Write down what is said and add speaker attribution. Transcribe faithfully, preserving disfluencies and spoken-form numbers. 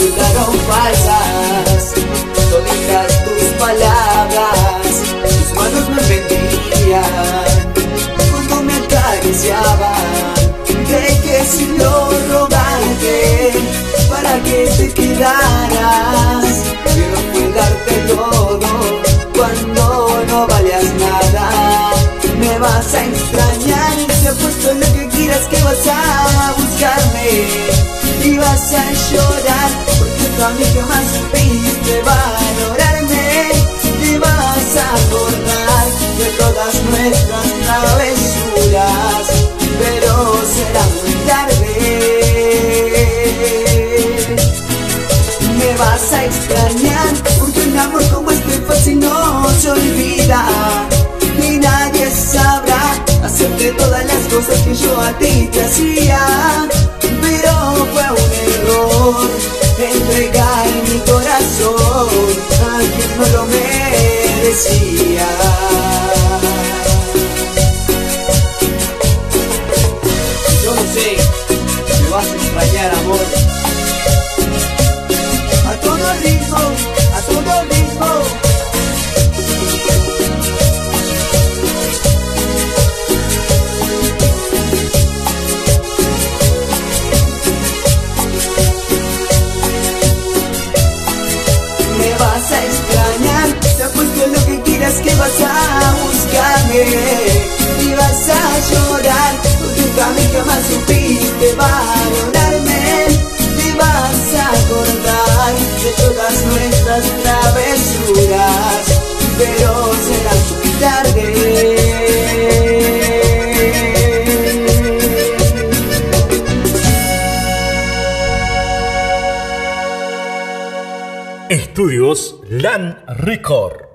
Speaker 1: resultaron falsas toditas tus palabras. Tus manos me mentían cuando me acariciaban. Dejé sin lo rogarte para que te quedaras. Quiero fue darte todo cuando no valías nada. Me vas a extrañar y te apuesto lo que quieras que vas a buscarme y vas a llorar porque tú a mí jamás supiste valorarme. Te vas a acordar de todas nuestras travesuras, pero será muy tarde. Me vas a extrañar porque un amor como este fácil no se olvida y nadie sabrá hacerte todas las cosas que yo a ti te hacía. Pero fue un error entregar mi corazón a quien no lo merecía. Yo no sé, me vas a extrañar, amor. A todo ritmo, a todo ritmo. Me vas a extrañar, te apuesto lo que quieras que vas a buscarme y vas a llorar porque tú a mí jamás supiste valorarme. Te vas a acordar de todas nuestras travesuras, pero será muy tarde.
Speaker 2: Estudios LAN Record.